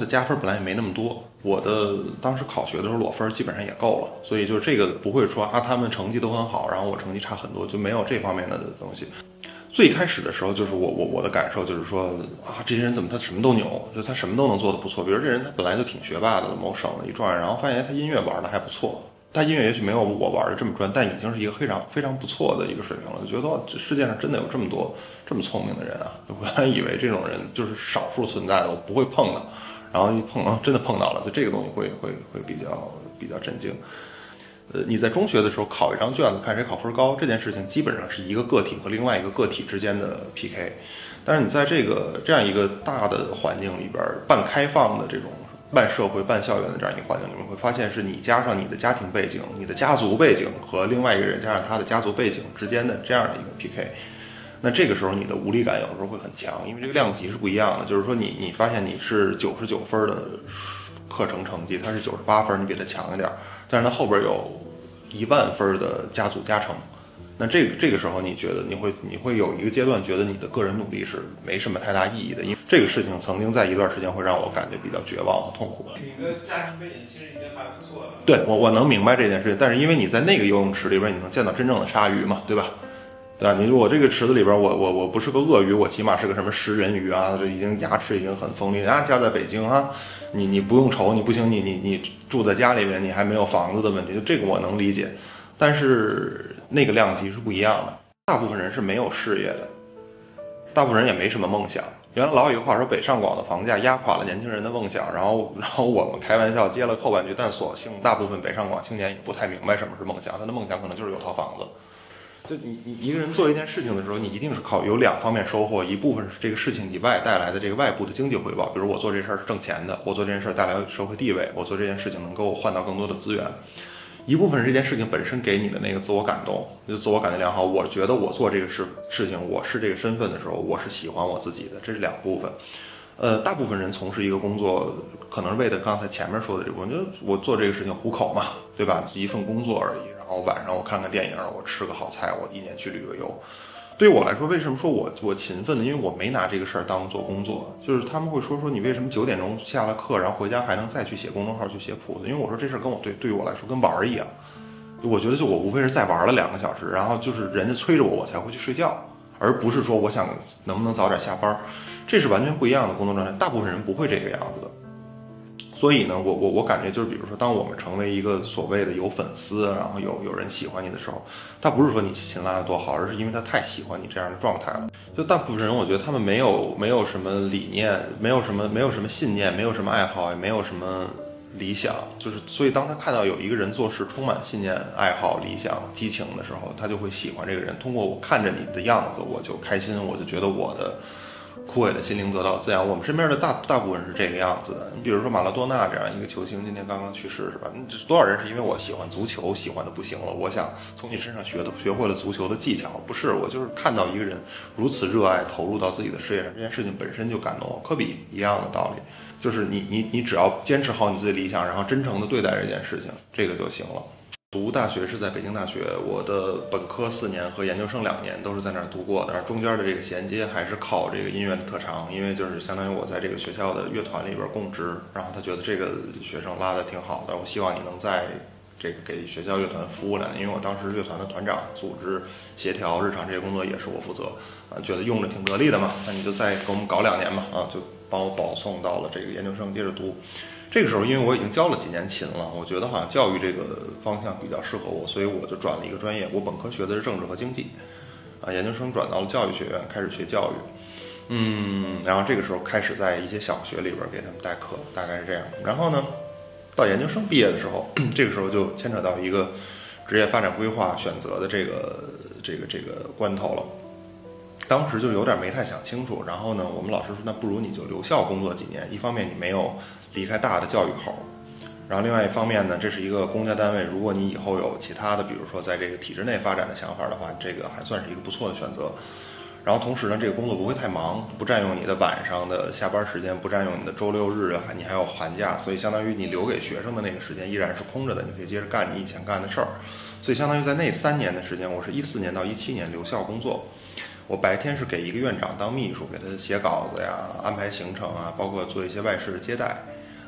的加分本来也没那么多，我的当时考学的时候裸分基本上也够了，所以就这个不会说啊他们成绩都很好，然后我成绩差很多，就没有这方面的东西。最开始的时候，就是我的感受就是说啊，这些人怎么他什么都牛，就他什么都能做得不错。比如这人他本来就挺学霸的，某省的一状元，然后发现他音乐玩的还不错，他音乐也许没有我玩的这么专，但已经是一个非常非常不错的一个水平了。就觉得这世界上真的有这么多这么聪明的人啊！我原来以为这种人就是少数存在的，我不会碰到，然后一碰啊，真的碰到了，就这个东西会比较震惊。你在中学的时候考一张卷子，看谁考分高，这件事情基本上是一个个体和另外一个个体之间的 PK。但是你在这样一个大的环境里边，半开放的这种半社会半校园的这样一个环境里面，会发现是你加上你的家庭背景、你的家族背景和另外一个人加上他的家族背景之间的这样的一个 PK。那这个时候你的无力感有时候会很强，因为这个量级是不一样的。就是说你发现你是99分的课程成绩，他是98分，你比他强一点，但是他后边有10000分的加组加成。那这个时候，你觉得你会有一个阶段觉得你的个人努力是没什么太大意义的，因为这个事情曾经在一段时间会让我感觉比较绝望和痛苦。 你的家庭背景其实已经还不错了。 对，我能明白这件事情，但是因为你在那个游泳池里边，你能见到真正的鲨鱼嘛，对吧？对吧？你如果这个池子里边，我不是个鳄鱼，我起码是个什么食人鱼啊，这已经牙齿已经很锋利啊。家在北京啊，你不用愁，你不行，你住在家里面，你还没有房子的问题，就这个我能理解。但是那个量级是不一样的，大部分人是没有事业的，大部分人也没什么梦想。原来老有一个话说，北上广的房价压垮了年轻人的梦想，然后我们开玩笑接了后半句，但所幸大部分北上广青年也不太明白什么是梦想，他的梦想可能就是有套房子。就你一个人做一件事情的时候，你一定是有两方面收获，一部分是这个事情以外带来的这个外部的经济回报，比如我做这事儿是挣钱的，我做这件事儿带来社会地位，我做这件事情能够换到更多的资源。一部分是这件事情本身给你的那个自我感动，就自我感觉良好。我觉得我做这个事情，我是这个身份的时候，我是喜欢我自己的，这是两部分。大部分人从事一个工作，可能是为了刚才前面说的这部分，就是我做这个事情糊口嘛，对吧？一份工作而已。然后晚上我看看电影，我吃个好菜，我一年去旅个游。对于我来说，为什么说我勤奋呢？因为我没拿这个事儿当做工作。就是他们会说你为什么9点钟下了课，然后回家还能再去写公众号去写谱子？因为我说这事儿跟我对于我来说跟玩儿一样。我觉得就我无非是再玩了2个小时，然后就是人家催着我才会去睡觉，而不是说我想能不能早点下班，这是完全不一样的工作状态。大部分人不会这个样子的。所以呢，我感觉就是，比如说，当我们成为一个所谓的有粉丝，然后有人喜欢你的时候，他不是说你勤拉的多好，而是因为他太喜欢你这样的状态了。就大部分人，我觉得他们没有什么理念，没有什么信念，没有什么爱好，也没有什么理想，就是所以当他看到有一个人做事充满信念、爱好、理想、激情的时候，他就会喜欢这个人。通过我看着你的样子，我就开心，我就觉得我的枯萎的心灵得到滋养。我们身边的大部分是这个样子的。你比如说马拉多纳这样一个球星，今年刚刚去世，是吧？这多少人是因为我喜欢足球，喜欢的不行了，我想从你身上学会了足球的技巧。不是，我就是看到一个人如此热爱投入到自己的事业上，这件事情本身就感动我。科比一样的道理，就是你只要坚持好你自己的理想，然后真诚的对待这件事情，这个就行了。读大学是在北京大学，我的本科4年和研究生2年都是在那儿读过的，而中间的这个衔接还是靠这个音乐的特长，因为就是相当于我在这个学校的乐团里边供职，然后他觉得这个学生拉的挺好的，我希望你能在这个给学校乐团服务2年，因为我当时乐团的团长，组织协调日常这些工作也是我负责，觉得用着挺得力的嘛，那你就再给我们搞2年嘛，就帮我保送到了这个研究生接着读。这个时候，因为我已经教了几年琴了，我觉得好像教育这个方向比较适合我，所以我就转了一个专业。我本科学的是政治和经济，研究生转到了教育学院，开始学教育。然后这个时候开始在一些小学里边给他们代课，大概是这样。然后呢，到研究生毕业的时候，这个时候就牵扯到一个职业发展规划选择的这个关头了。当时就有点没太想清楚，然后呢，我们老师说，那不如你就留校工作几年，一方面你没有离开大的教育口，然后另外一方面呢，这是一个公家单位，如果你以后有其他的，比如说在这个体制内发展的想法的话，这个还算是一个不错的选择。然后同时呢，这个工作不会太忙，不占用你的晚上的下班时间，不占用你的周六日啊，你还有寒假，所以相当于你留给学生的那个时间依然是空着的，你可以接着干你以前干的事儿。所以相当于在那3年的时间，我是14年到17年留校工作。我白天是给一个院长当秘书，给他写稿子呀，安排行程啊，包括做一些外事接待。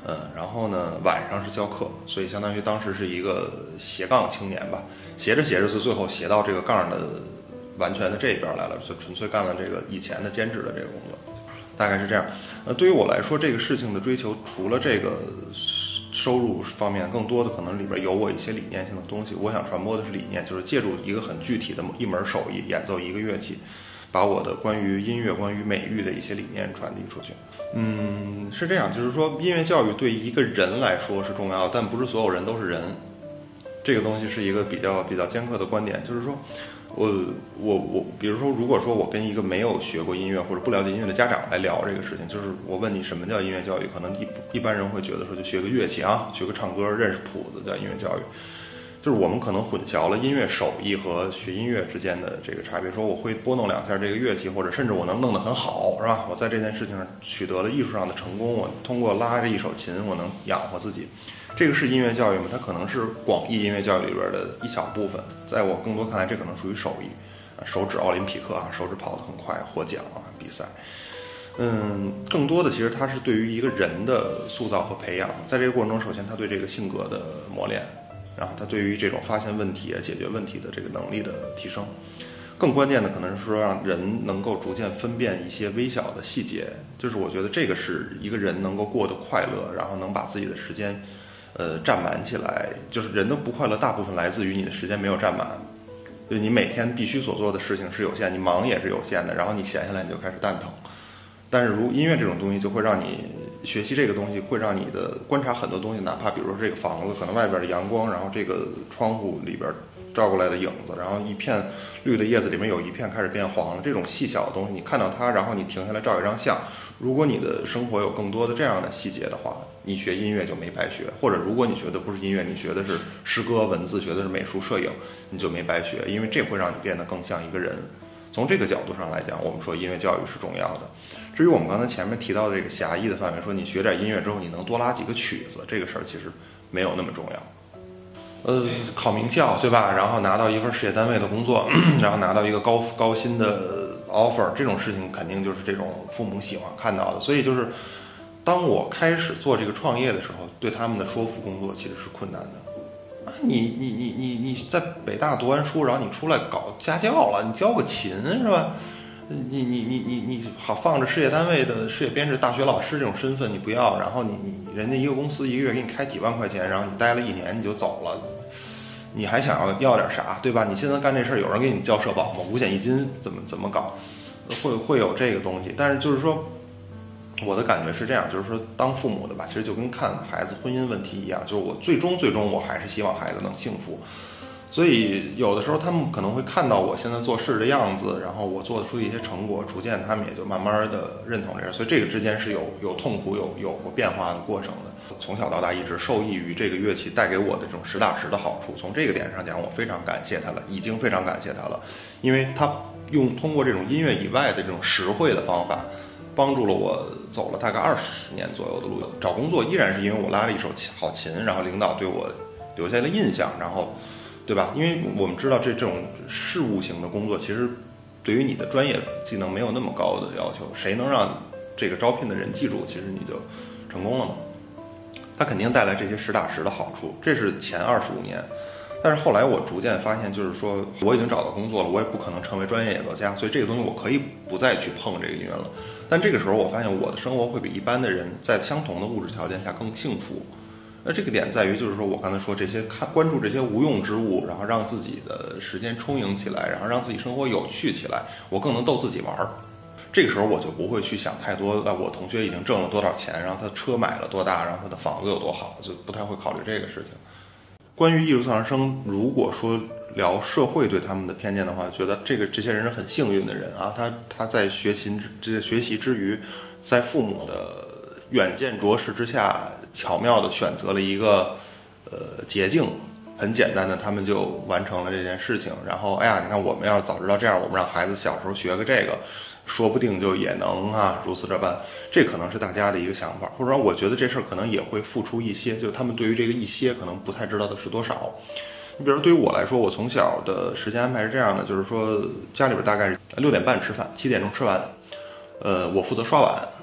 然后呢晚上是教课，所以相当于当时是一个斜杠青年吧，斜着斜着就最后斜到这个杠的完全的这边来了，就纯粹干了这个以前的兼职的这个工作，大概是这样。对于我来说，这个事情的追求除了这个收入方面，更多的可能里边有我一些理念性的东西。我想传播的是理念，就是借助一个很具体的一门手艺，演奏一个乐器，把我的关于音乐、关于美育的一些理念传递出去。是这样，就是说音乐教育对一个人来说是重要的，但不是所有人都是人。这个东西是一个比较尖刻的观点，就是说，我，比如说，如果说我跟一个没有学过音乐或者不了解音乐的家长来聊这个事情，就是我问你什么叫音乐教育，可能一般人会觉得说就学个乐器啊，学个唱歌，认识谱子叫音乐教育。就是我们可能混淆了音乐手艺和学音乐之间的这个差别。说我会拨弄两下这个乐器，或者甚至我能弄得很好，是吧？我在这件事情上取得了艺术上的成功，我通过拉这一手琴，我能养活自己。这个是音乐教育吗？它可能是广义音乐教育里边的一小部分。在我更多看来，这可能属于手艺，手指奥林匹克啊，手指跑得很快，获奖啊，比赛。更多的其实它是对于一个人的塑造和培养。在这个过程中，首先他对这个性格的磨练。然后他对于这种发现问题啊、解决问题的这个能力的提升，更关键的可能是说让人能够逐渐分辨一些微小的细节，就是我觉得这个是一个人能够过得快乐，然后能把自己的时间，占满起来。就是人的不快乐大部分来自于你的时间没有占满，就你每天必须所做的事情是有限，你忙也是有限的，然后你闲下来你就开始蛋疼。但是如音乐这种东西就会让你学习这个东西，会让你的观察很多东西，哪怕比如说这个房子可能外边的阳光，然后这个窗户里边照过来的影子，然后一片绿的叶子里面有一片开始变黄了，这种细小的东西你看到它，然后你停下来照一张相。如果你的生活有更多的这样的细节的话，你学音乐就没白学。或者如果你学的不是音乐，你学的是诗歌文字，学的是美术摄影，你就没白学，因为这会让你变得更像一个人。从这个角度上来讲，我们说音乐教育是重要的。至于我们刚才前面提到的这个狭义的范围，说你学点音乐之后你能多拉几个曲子，这个事儿其实没有那么重要。考名校对吧？然后拿到一份事业单位的工作，然后拿到一个高薪的 offer， 这种事情肯定就是这种父母喜欢看到的。所以就是当我开始做这个创业的时候，对他们的说服工作其实是困难的。你在北大读完书，然后你出来搞家教了，你教个琴是吧？你好，放着事业单位的事业编制大学老师这种身份你不要，然后人家一个公司一个月给你开几万块钱，然后你待了1年你就走了，你还想要点啥，对吧？你现在干这事儿有人给你交社保吗？五险一金怎么搞？会有这个东西，但是就是说。我的感觉是这样，就是说，当父母的吧，其实就跟看孩子婚姻问题一样，就是我最终我还是希望孩子能幸福。所以有的时候他们可能会看到我现在做事的样子，然后我做出一些成果，逐渐他们也就慢慢的认同这个。所以这个之间是有痛苦、有过变化的过程的。从小到大一直受益于这个乐器带给我的这种实打实的好处。从这个点上讲，我非常感谢他了，已经非常感谢他了，因为他通过这种音乐以外的这种实惠的方法。帮助了我走了大概20年左右的路。找工作依然是因为我拉了一手好琴，然后领导对我留下了印象，然后，对吧？因为我们知道这种事务型的工作，其实对于你的专业技能没有那么高的要求。谁能让这个招聘的人记住，其实你就成功了嘛。它肯定带来这些实打实的好处，这是前25年。但是后来我逐渐发现，就是说我已经找到工作了，我也不可能成为专业演奏家，所以这个东西我可以不再去碰这个音乐了。但这个时候我发现我的生活会比一般的人在相同的物质条件下更幸福。那这个点在于，就是说我刚才说这些关注这些无用之物，然后让自己的时间充盈起来，然后让自己生活有趣起来，我更能逗自己玩儿。这个时候我就不会去想太多，我同学已经挣了多少钱，然后他车买了多大，然后他的房子有多好，就不太会考虑这个事情。关于艺术特长生，如果说聊社会对他们的偏见的话，觉得这些人是很幸运的人啊，他在学习之余，在父母的远见卓识之下，巧妙的选择了一个捷径，很简单的他们就完成了这件事情。然后哎呀，你看我们要是早知道这样，我们让孩子小时候学个这个，说不定就也能啊，如此这般。这可能是大家的一个想法，或者说我觉得这事儿可能也会付出一些，就他们对于这个一些可能不太知道的是多少。你比如对于我来说，我从小的时间安排是这样的，就是说家里边大概是6点半吃饭，7点钟吃完，我负责刷碗，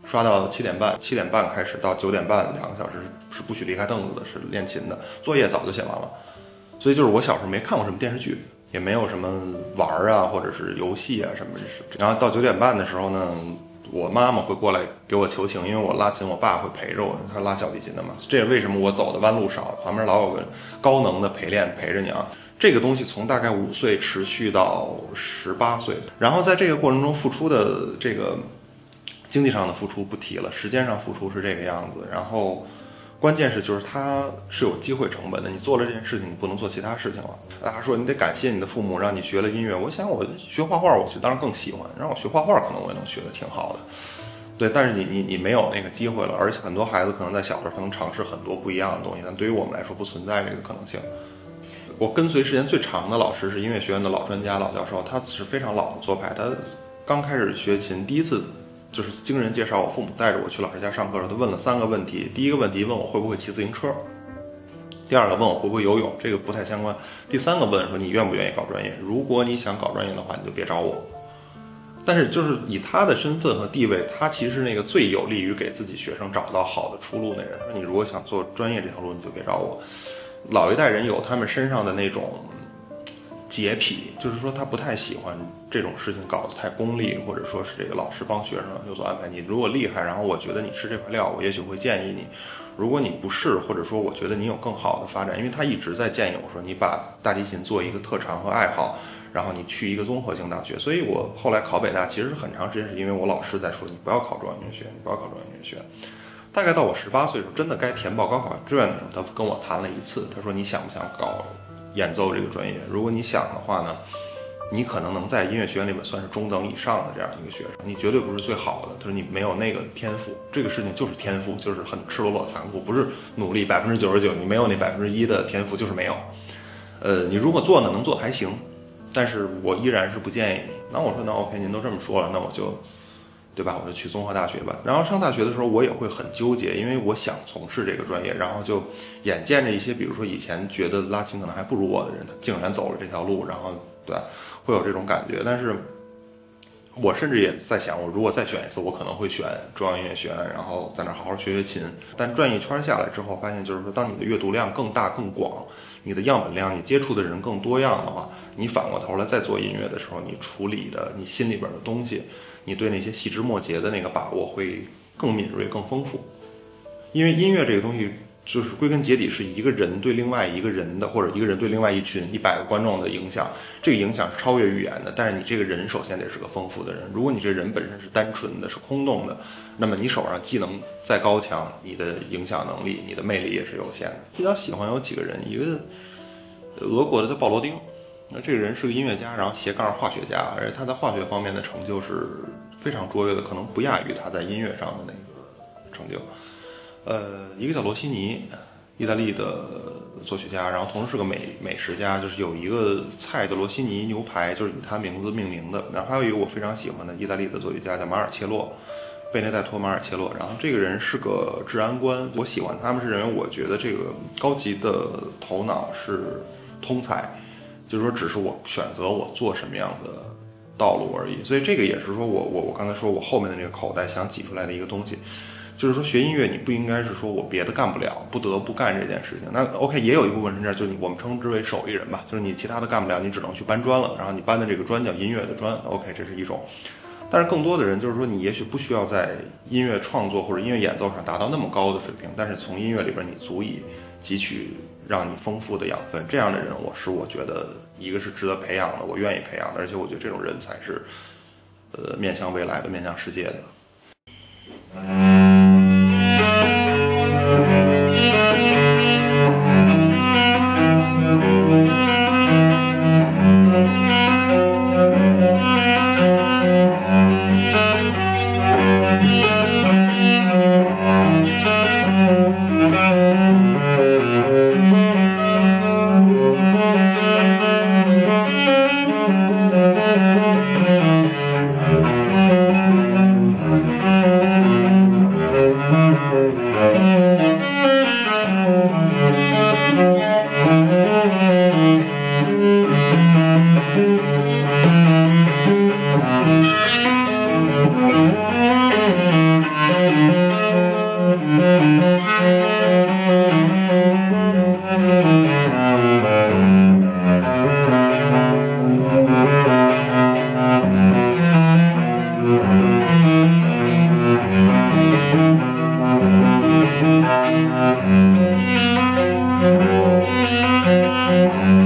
刷到7点半开始到9点半2个小时是不许离开凳子的，是练琴的，作业早就写完了。所以就是我小时候没看过什么电视剧，也没有什么玩啊或者是游戏啊什么的。然后到9点半的时候呢，我妈妈会过来给我求情，因为我拉琴，我爸会陪着我，他拉小提琴的嘛。这也为什么我走的弯路少，旁边老有个高能的陪练陪着你啊。这个东西从大概5岁持续到18岁，然后在这个过程中付出的这个经济上的付出不提了，时间上付出是这个样子，然后关键是就是它是有机会成本的，你做了这件事情，你不能做其他事情了。大家说你得感谢你的父母，让你学了音乐。我想我学画画，我当然更喜欢，让我学画画，可能我也能学得挺好的。对，但是你没有那个机会了，而且很多孩子可能在小时候可能尝试很多不一样的东西，但对于我们来说不存在这个可能性。我跟随时间最长的老师是音乐学院的老专家老教授，他是非常老的做派，他刚开始学琴，第一次就是经人介绍，我父母带着我去老师家上课的时候，他问了3个问题。第一个问题问我会不会骑自行车，第二个问我会不会游泳，这个不太相关。第3个问说你愿不愿意搞专业，如果你想搞专业的话，你就别找我。但是就是以他的身份和地位，他其实是那个最有利于给自己学生找到好的出路的人。说你如果想做专业这条路，你就别找我。老一代人有他们身上的那种洁癖，就是说他不太喜欢这种事情搞得太功利，或者说是这个老师帮学生有所安排。你如果厉害，然后我觉得你是这块料，我也许会建议你。如果你不是，或者说我觉得你有更好的发展，因为他一直在建议我说你把大提琴做一个特长和爱好，然后你去一个综合性大学。所以我后来考北大其实很长时间是因为我老师在说你不要考中央音乐学院，你不要考中央音乐学院。大概到我18岁的时候，真的该填报高考志愿的时候，他跟我谈了一次，他说你想不想搞演奏这个专业？如果你想的话呢，你可能能在音乐学院里面算是中等以上的这样一个学生，你绝对不是最好的。他说你没有那个天赋，这个事情就是天赋，就是很赤裸裸残酷，不是努力99%，你没有那1%的天赋就是没有。你如果做呢，能做还行，但是我依然是不建议你。那我说那 OK， 您都这么说了，那我就。对吧？我就去综合大学吧。然后上大学的时候，我也会很纠结，因为我想从事这个专业，然后就眼见着一些，比如说以前觉得拉琴可能还不如我的人，他竟然走了这条路，然后对吧，会有这种感觉。但是我甚至也在想，我如果再选一次，我可能会选中央音乐学院，然后在那好好学学琴。但转一圈下来之后，发现就是说，当你的阅读量更大更广，你的样本量，你接触的人更多样的话，你反过头来再做音乐的时候，你处理的你心里边的东西，你对那些细枝末节的那个把握会更敏锐更丰富。因为音乐这个东西就是归根结底是一个人对另外一个人的，或者一个人对另外一群100个观众的影响，这个影响是超越语言的。但是你这个人首先得是个丰富的人，如果你这人本身是单纯的是空洞的，那么你手上技能再高强，你的影响能力你的魅力也是有限的。比较喜欢有几个人，一个俄国的叫鲍罗丁，那这个人是个音乐家，然后斜杠化学家，而且他在化学方面的成就是非常卓越的，可能不亚于他在音乐上的那个成就。一个叫罗西尼，意大利的作曲家，然后同时是个美食家，就是有一个菜叫罗西尼牛排，就是以他名字命名的。然后还有一个我非常喜欢的意大利的作曲家叫马尔切洛，贝内代托·马尔切洛。然后这个人是个治安官，我喜欢他们是认为我觉得这个高级的头脑是通才，就是说只是我选择我做什么样的道路而已。所以这个也是说我刚才说我后面的这个口袋想挤出来的一个东西。就是说学音乐你不应该是说我别的干不了，不得不干这件事情。那 OK 也有一部分是这样，就是我们称之为手艺人吧，就是你其他的干不了，你只能去搬砖了，然后你搬的这个砖叫音乐的砖 OK 这是一种。但是更多的人就是说你也许不需要在音乐创作或者音乐演奏上达到那么高的水平，但是从音乐里边你足以汲取让你丰富的养分，这样的人我觉得一个是值得培养的，我愿意培养的，而且我觉得这种人才是面向未来的，面向世界的。 嗯。